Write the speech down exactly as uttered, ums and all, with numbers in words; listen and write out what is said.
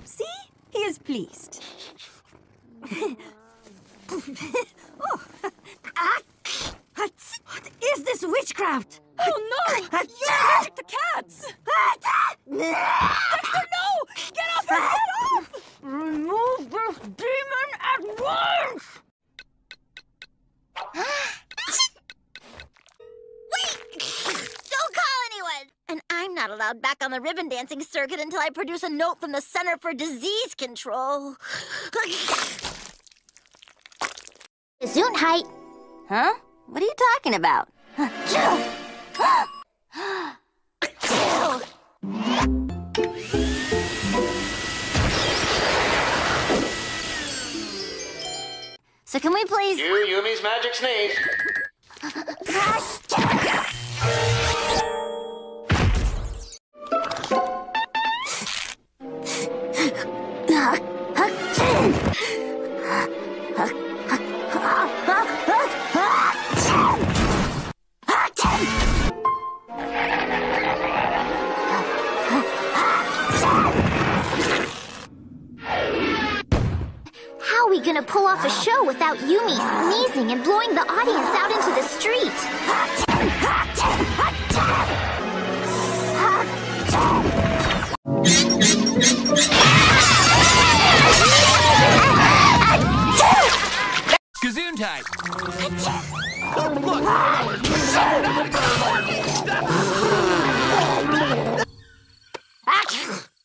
See? He is pleased. Oh. What is this witchcraft? Oh no! You're allergic to cats! Dexter, no! Get off her! Get off! Remove this demon at once! Wait! Don't call anyone! And I'm not allowed back on the ribbon dancing circuit until I produce a note from the Center for Disease Control. Gesundheit. Huh? What are you talking about? So can we please... Do Yumi's magic sneeze. How are we gonna pull off a show without Yumi sneezing and blowing the audience out into the street? Gesundheit! Look!